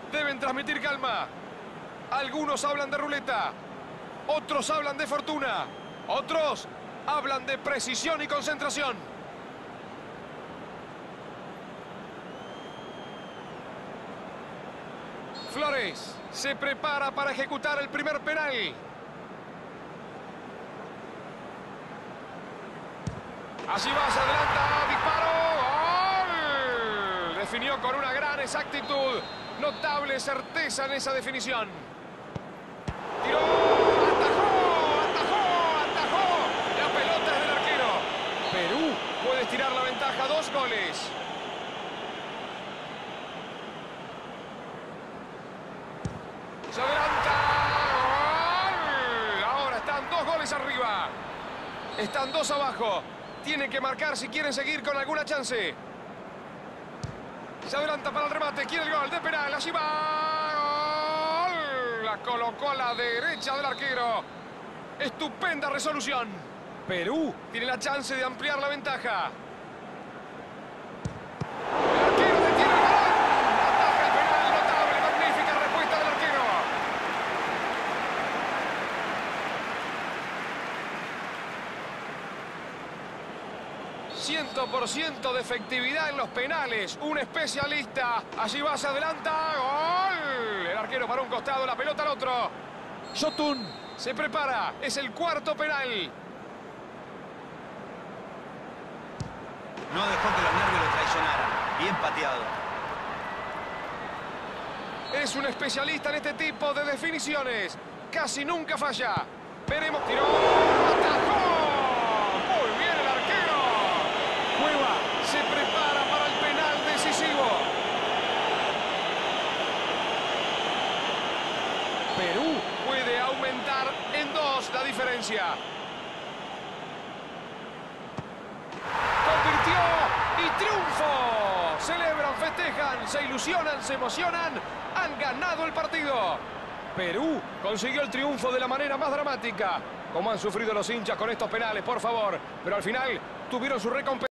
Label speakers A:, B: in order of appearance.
A: Deben transmitir calma. Algunos hablan de ruleta. Otros hablan de fortuna. Otros hablan de precisión y concentración. Flores se prepara para ejecutar el primer penal. Allí va, se adelanta, disparo, ¡gol! Definió con una gran exactitud, notable certeza en esa definición. Tiró, atajó, la pelota es del arquero. Perú puede estirar la ventaja, 2 goles. Se adelanta, ¡gol! Ahora están 2 goles arriba. Están 2 abajo. Tienen que marcar si quieren seguir con alguna chance. Se adelanta para el remate. Quiere el gol de penal. Allí va. ¡Gol! La colocó a la derecha del arquero. Estupenda resolución. Perú tiene la chance de ampliar la ventaja. El arquero detiene el balón. Ataja el penal. Notable, magnífica respuesta del arquero. 100% de efectividad en los penales. Un especialista. Allí va, se adelanta. ¡Gol! El arquero para un costado, la pelota al otro. Yotun se prepara. Es el 4º penal.
B: No dejó que los nervios lo traicionaran. Bien pateado.
A: Es un especialista en este tipo de definiciones. Casi nunca falla. Veremos. Tiró. Atajó. Muy bien el arquero. Cueva se prepara para el penal decisivo. Perú puede aumentar en 2 la diferencia. Convirtió y triunfo. Celebran, festejan, se ilusionan, se emocionan. Han ganado el partido. Perú consiguió el triunfo de la manera más dramática. Como han sufrido los hinchas con estos penales, por favor. Pero al final tuvieron su recompensa.